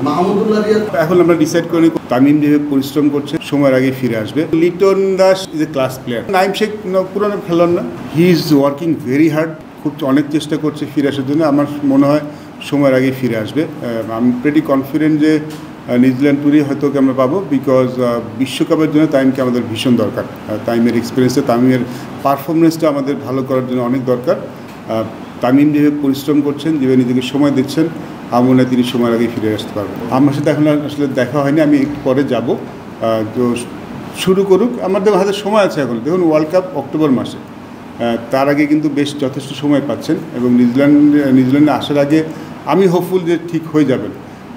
মাহমুদুল্লাহ এখন আমরা ডিসাইড করি তামিম যেভাবে পরিশ্রম করছে সময়ের আগে ফিরে আসবে। Liton Das is a class player. Naim Sheikh পুরনো খেলোয়াড় না, he is working very hard, খুব অনেক চেষ্টা করছে ফিরে আসার জন্য। আমার মনে হয় সময়ের আগে ফিরে আসবে। আমি প্রেটি কনফিডেন্ট যে নিউজিল্যান্ড ট্যুরে হয়তো ওকে আমরা পাবো, বিকজ বিশ্বকাপের জন্য তামিমকে আমাদের ভীষণ দরকার। তামিমের এক্সপিরিয়েন্সে, তামিমের পারফরমেন্সটা আমাদের ভালো করার জন্য অনেক দরকার। তামিম যেভাবে পরিশ্রম করছেন, যেভাবে নিজেকে সময় দিচ্ছেন, আমার মনে হয় তিনি সময়ের আগে ফিরে আসতে পারবেন। আমার সাথে এখন আসলে দেখা হয়নি, আমি একটু পরে যাব। তো শুরু করুক, আমাদের হাতে সময় আছে এখন। দেখুন, ওয়ার্ল্ড কাপ অক্টোবর মাসে, তার আগে কিন্তু বেশ যথেষ্ট সময় পাচ্ছেন, এবং নিউজিল্যান্ডে আসার আগে আমি হোপফুল যে ঠিক হয়ে যাবেন।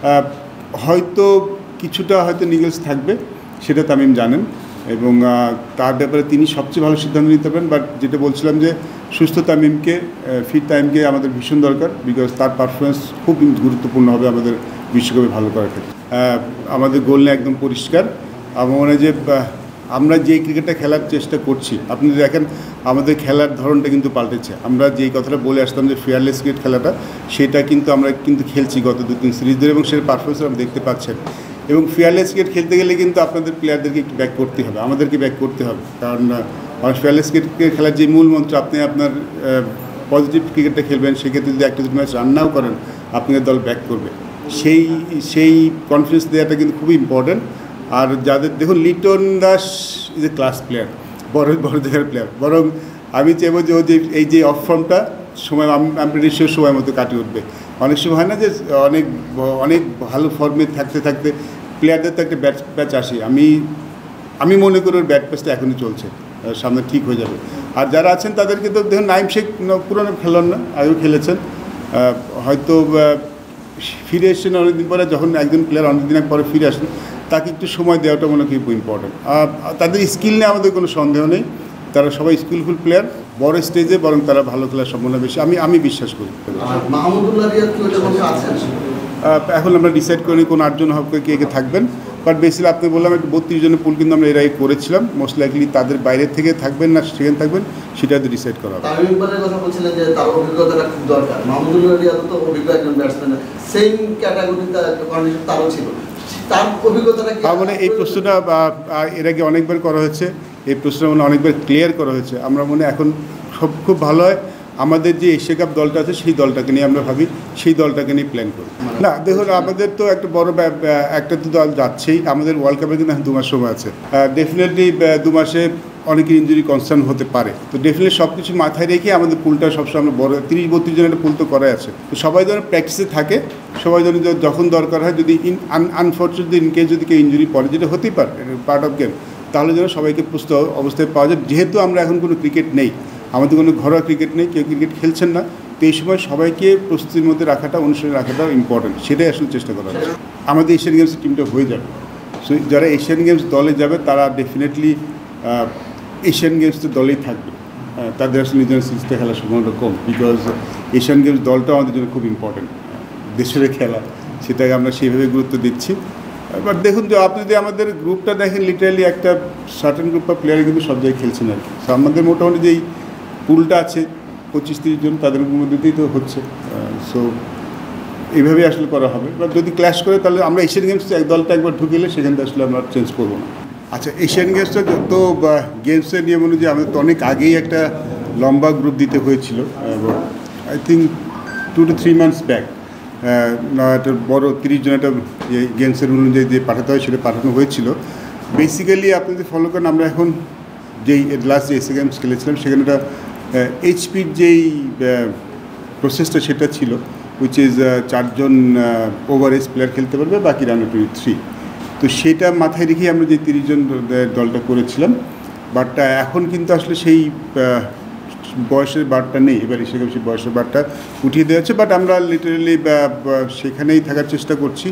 হয়তো কিছুটা হয়তো নিগেলস থাকবে, সেটা তামিম জানেন, এবং তার ব্যাপারে তিনি সবচেয়ে ভালো সিদ্ধান্ত নিতে পারেন। বাট যেটা বলছিলাম যে সুস্থ তামিমকে, ফিট তামিমকে আমাদের ভীষণ দরকার, বিকজ তার পারফরমেন্স খুব গুরুত্বপূর্ণ হবে আমাদের বিশ্বকাপে ভালো করার ক্ষেত্রে। আমাদের গোল নিয়ে একদম পরিষ্কার। আমার মনে হয় যে আমরা যেই ক্রিকেটটা খেলার চেষ্টা করছি, আপনি দেখেন আমাদের খেলার ধরনটা কিন্তু পাল্টেছে। আমরা যেই কথাটা বলে আসতাম যে ফিয়ারলেস ক্রিকেট খেলাটা, সেটা কিন্তু আমরা কিন্তু খেলছি গত 2-3 সিরিজ ধরে, এবং সেটা পারফরমেন্স আমরা দেখতে পাচ্ছেন। এবং ফিয়ারলেস ক্রিকেট খেলতে গেলে কিন্তু আপনাদের প্লেয়ারদেরকে একটু ব্যাক করতে হবে, আমাদেরকে ব্যাক করতে হবে। কারণ ফিয়ারলেস ক্রিকেট খেলার যে মূল মন্ত্র, আপনি আপনার পজিটিভ ক্রিকেটটা খেলবেন, সেক্ষেত্রে যদি একটা দুটো ম্যাচ রান্নাও করেন, আপনাদের দল ব্যাক করবে। সেই কনফিডেন্স দেওয়াটা কিন্তু খুবই ইম্পর্ট্যান্ট। আর যাদের দেখুন, Liton Das is a class player, বড় জায়গার প্লেয়ার। বরং আমি চাইবো যে ও যে এই যে অফ ফর্মটা সময়, আমি নিশ্চয় সময় মতো কাটিয়ে উঠবে। অনেক সময় হয় না যে অনেক ভালো ফর্মে থাকতে থাকতে প্লেয়ারদের তো একটা ব্যাট প্যাচ আসে। আমি মনে করি ওর ব্যাট প্যাচটা এখনই চলছে, সামনে ঠিক হয়ে যাবে। আর যারা আছেন তাদেরকে তো দেখুন, নাইম শেখ পুরনো খেলোয়াড় না, আগেও খেলেছেন, হয়তো ফিরে এসছেন অনেকদিন পরে। যখন একজন প্লেয়ার অনেকদিন পরে ফিরে আসেন, তাকে একটু সময় দেওয়াটা মনে হয় খুব ইম্পর্টেন্ট। আর তাদের স্কিল নিয়ে আমাদের কোনো সন্দেহ নেই, তারা সবাই স্কিলফুল প্লেয়ার, বড় স্টেজে বরং তারা ভালো খেলার সম্ভাবনা বেশি, আমি বিশ্বাস করি। এখন আমরা ডিসাইড করি কোন 8 জন হবে, কে থাকবেন। বাট বেসিক্যালি আপনি বললাম একটা 32 জনের পুল কিন্তু আমরা এর আগে করেছিলাম। মোস্ট লাইকলি তাদের বাইরে থেকে থাকবেন না সেখানে থাকবেন, সেটা তো ডিসাইড করা হবে। তামিমের কথা বলছিলেন যে তার অভিজ্ঞতাটা খুব দরকার। মাহমুদুল্লাহ তো অভিজ্ঞ একজন ব্যাটসম্যান, সেম ক্যাটাগরিতে কন্ডিশন তারও ছিল, তার অভিজ্ঞতাটা কি? মানে এই প্রশ্নটা এর আগে অনেকবার করা হয়েছে, এই প্রশ্নটা মানে অনেকবার ক্লিয়ার করা হয়েছে। আমরা মনে এখন খুব ভালো হয় আমাদের যে এশিয়া কাপ দলটা আছে, সেই দলটাকে নিয়ে আমরা ভাবি, সেই দলটাকে নিয়ে প্ল্যান করি। না দেখুন, আমাদের তো একটা বড় একটা তো দল যাচ্ছেই, আমাদের ওয়ার্ল্ড কাপে কিন্তু 2 মাস সময় আছে। ডেফিনেটলি 2 মাসে অনেকের ইঞ্জুরি কনসার্ন হতে পারে। তো ডেফিনেটলি সব কিছু মাথায় রেখে আমাদের পুলটা সবসময় আমরা বড় 30-32 জনের একটা পুল তো করাই আছে। তো সবাই যেন প্র্যাকটিসে থাকে, সবাই যেন যখন দরকার হয়, যদি আনফর্চুনেটলি ইনকেস যদি কেউ ইঞ্জুরি পড়ে, যেটা হতেই পারে, পার্ট অফ গেম, তাহলে যেন সবাইকে প্রস্তুত অবস্থায় পাওয়া যায়। যেহেতু আমরা এখন কোনো ক্রিকেট নেই, আমাদের কোনো ঘরোয়া ক্রিকেট নেই, কেউ ক্রিকেট খেলছেন না, তো এই সময় সবাইকে প্রস্তুতির মধ্যে রাখাটা, অনুশীলনে রাখাটা ইম্পর্টেন্ট। সেটাই আসলে চেষ্টা করা হচ্ছে। আমাদের এশিয়ান গেমসের টিমটা হয়ে যাবে। সো যারা এশিয়ান গেমস দলে যাবে, তারা ডেফিনেটলি এশিয়ান গেমসের দলেই থাকবে। তাদের আসলে নিজের সিরিজটা খেলার সম্ভাবনাটা কম, বিকজ এশিয়ান গেমস দলটা আমাদের জন্য খুব ইম্পর্টেন্ট, দেশের খেলা, সেটাকে আমরা সেইভাবে গুরুত্ব দিচ্ছি। বাট দেখুন, যে আপনি যদি আমাদের গ্রুপটা দেখেন, লিটারালি একটা সার্টেন গ্রুপ অফ প্লেয়ার কিন্তু সব জায়গায় খেলছেন আর কি। সো আমাদের মোটামুটি যেই পুলটা আছে 25-30 জন, তাদের মধ্যেই তো হচ্ছে। সো এইভাবেই আসলে করা হবে। বা যদি ক্ল্যাশ করে, তাহলে আমরা এশিয়ান গেমস এক দলটা একবার ঢুকিলে সেখান থেকে আসলে আমরা চেঞ্জ করবো না। আচ্ছা, এশিয়ান গেমসটা তো গেমসের নিয়ম অনুযায়ী আমাদের তো অনেক আগেই একটা লম্বা গ্রুপ দিতে হয়েছিল, এবং I think 2 to 3 months back একটা বড় 30 জন একটা গেমসের অনুযায়ী যে পাঠাতে হয়, সেটা পাঠানো হয়েছিল। বেসিক্যালি আপনি যদি ফলো করেন, আমরা এখন যেই লাস্ট যে এশিয়া গেমস খেলেছিলাম, সেখানে একটা এইচপির যেই প্রসেসটা সেটা ছিল, উইচ ইজ 4 জন ওভার-এজ প্লেয়ার খেলতে পারবে, বাকি রানার 23। তো সেটা মাথায় রেখেই আমরা যে 30 জন দলটা করেছিলাম। বাট এখন কিন্তু আসলে সেই বয়সের বারটা নেই, এবার এসে গেছে বয়সের বারটা উঠিয়ে দেওয়া হচ্ছে। বাট আমরা লিটারেলি সেখানেই থাকার চেষ্টা করছি,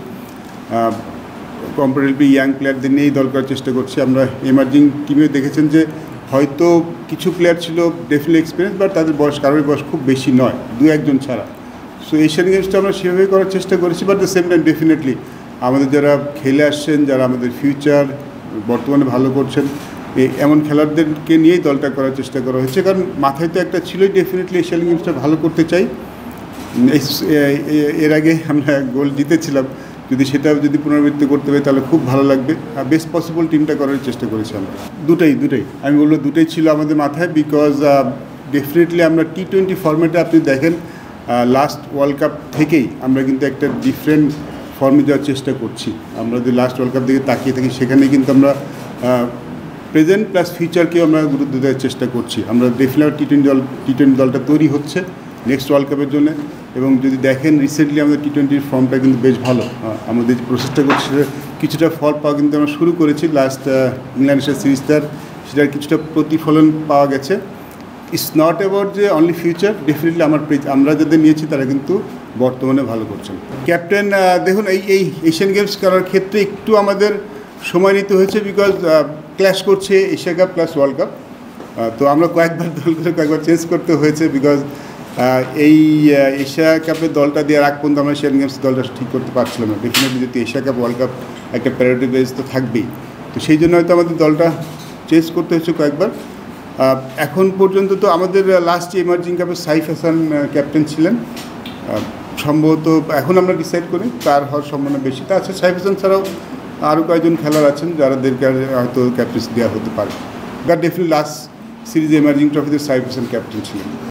কম্পারেটিভলি ইয়াং প্লেয়ারদের নিয়েই দল করার চেষ্টা করছি। আমরা এমার্জিং টিমেও দেখেছেন যে হয়তো কিছু প্লেয়ার ছিল ডেফিনেটলি এক্সপিরিয়েন্স, বাট তাদের কারোর বয়স খুব বেশি নয়, 2-1 জন ছাড়া। সো এশিয়ান গেমসটা আমরা সেভাবেই করার চেষ্টা করেছি। But the same time definitely আমাদের যারা খেলে আসছেন, যারা আমাদের ফিউচার বর্তমানে ভালো করছেন, এমন খেলোয়াড়দেরকে নিয়েই দলটা করার চেষ্টা করা হয়েছে। কারণ মাথায় তো একটা ছিলই, ডেফিনেটলি এশিয়ান গেমসটা ভালো করতে চাই। এর আগে আমরা গোল্ড জিতেছিলাম, যদি সেটা যদি পুনরাবৃত্তি করতে পারি তাহলে খুব ভালো লাগবে। বেস্ট পসিবল টিমটা করার চেষ্টা করেছি আমরা। দুটাই আমি বলবো দুটাই ছিল আমাদের মাথায়, বিকজ ডেফিনেটলি আমরা T20 ফরম্যাটে আপনি দেখেন লাস্ট ওয়ার্ল্ড কাপ থেকেই আমরা কিন্তু একটা ডিফারেন্ট ফর্মে যাওয়ার চেষ্টা করছি। আমরা যদি লাস্ট ওয়ার্ল্ড কাপ দিকে তাকিয়ে থাকি সেখানে কিন্তু আমরা প্রেজেন্ট প্লাস ফিউচারকেও আমরা গুরুত্ব দেওয়ার চেষ্টা করছি। আমরা ডেফিনেটলি টি20 দলটা তৈরি হচ্ছে নেক্সট ওয়ার্ল্ড কাপের জন্য। এবং যদি দেখেন রিসেন্টলি আমাদের T20 ফর্মটা কিন্তু বেশ ভালো। আমাদের যে প্রসেসটা করছি কিছুটা ফল পাওয়া কিন্তু আমরা শুরু করেছি। লাস্ট ইংল্যান্ডের সিরিজটার সেটার কিছুটা প্রতিফলন পাওয়া গেছে। ইটস নট অ্যাবাউট যে অনলি ফিউচার, ডেফিনেটলি আমরা যাদের নিয়েছি তারা কিন্তু বর্তমানে ভালো করছেন। ক্যাপ্টেন দেখুন এই এশিয়ান গেমস করার ক্ষেত্রে একটু আমাদের সময় নিতে হয়েছে, বিকজ ক্ল্যাশ করছে Asia cup plus world cup. তো আমরা কয়েকবার চেঞ্জ করতে হয়েছে, বিকজ এই এশিয়া কাপের দলটা দেওয়ার আগ পর্যন্ত আমরা এশিয়ান গেমস দলটা ঠিক করতে পারছিলাম না। ডেফিনেটলি যদি এশিয়া কাপ ওয়ার্ল্ড কাপ একটা প্রায়োরিটি বেস তো থাকবেই, তো সেই জন্য হয়তো আমাদের দলটা চেঞ্জ করতে হয়েছে কয়েকবার। এখন পর্যন্ত তো আমাদের লাস্ট এমার্জিং কাপে সাইফ হাসান ক্যাপ্টেন ছিলেন সম্ভবত। এখন আমরা ডিসাইড করি তার হওয়ার সম্ভাবনা বেশি। তা আছে সাইফ হাসান ছাড়াও আরও কয়েকজন খেলোয়াড় আছেন যাদেরকে হয়তো ক্যাপ্টেন্সি দেওয়া হতে পারে। But definitely last series emerging ট্রফিতে সাইফ হাসান ক্যাপ্টেন ছিলেন।